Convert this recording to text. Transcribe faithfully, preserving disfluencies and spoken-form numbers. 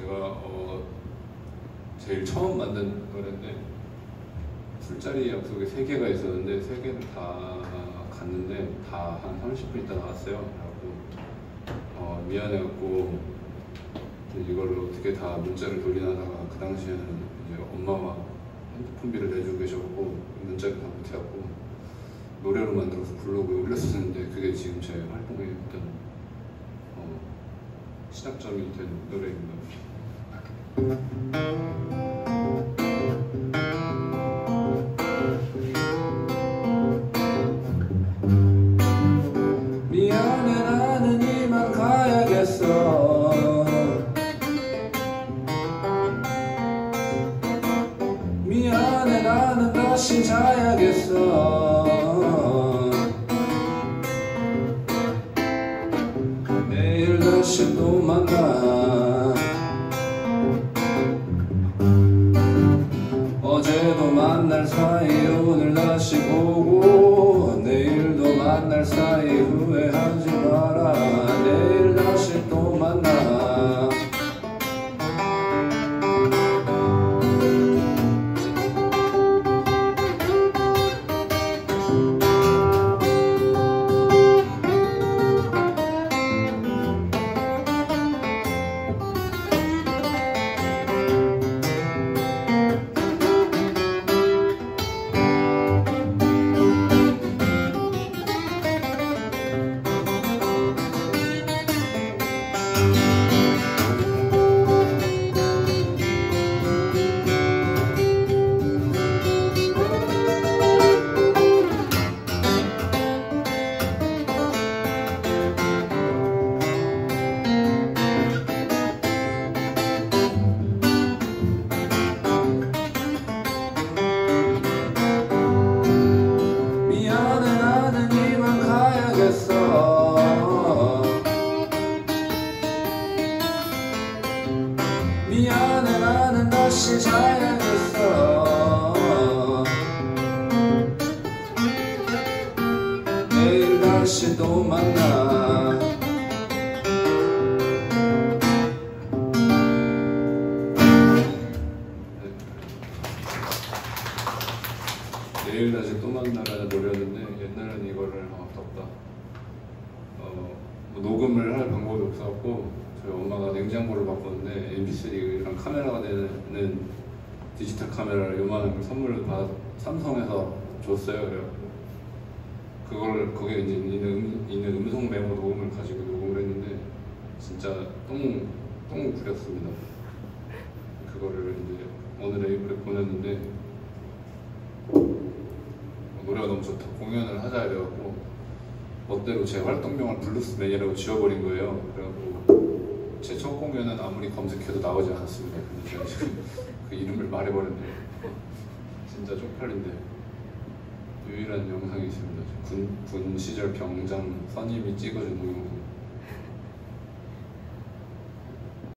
제가 어, 제일 처음 만든 노래인데 술자리 약속에 세 개가 있었는데 세 개를 다 갔는데 다 한 삼십 분 있다 나왔어요. 그래갖고 어, 미안해갖고 이걸로 어떻게 다 문자를 돌리나다가 그 당시에는 이제 엄마가 핸드폰비를 내주고 계셔갖고 문자를 다 못해갖고 노래로 만들어서 부르고 올렸었는데 그게 지금 제 활동의 어떤 어, 시작점이 된 노래입니다. 미안해 나는 이만 가야겠어. 미안해 나는 다시 자야겠어. 내일 다시 또 만나. 어제도 만날 사이 오늘 다시 보고 내일도 만날 사이 후회하지 마라. 내일 다시 또 만나. 미안해 나는 다시 자야겠어. 내일 다시 또 만나. 내일 다시 또 만나라는 노래였는데 옛날에는 이거를 어, 덥다 어, 뭐 녹음을 할 방법이 없어갖고 저희 엄마가 냉장고를 바꿨는데 엠피쓰리랑 카메라가 되는 디지털 카메라를 요만한 걸 선물을 받아 삼성에서 줬어요. 그래갖고 그걸 거기에 이제 있는, 있는 음성 메모 녹음을 가지고 녹음을 했는데 진짜 똥, 똥을 부렸습니다. 그거를 이제 어느 레이블에 보냈는데 노래가 너무 좋다. 공연을 하자 이래갖고 멋대로 제 활동명을 블루스맨이라고 지워버린 거예요. 그래갖고 제 첫 공연은 아무리 검색해도 나오지 않았습니다. 근데 제가 지금 그 이름을 말해버렸네요. 진짜 쪽팔린데 유일한 영상이 있습니다. 군, 군 시절 병장 선임이 찍어준 동영상.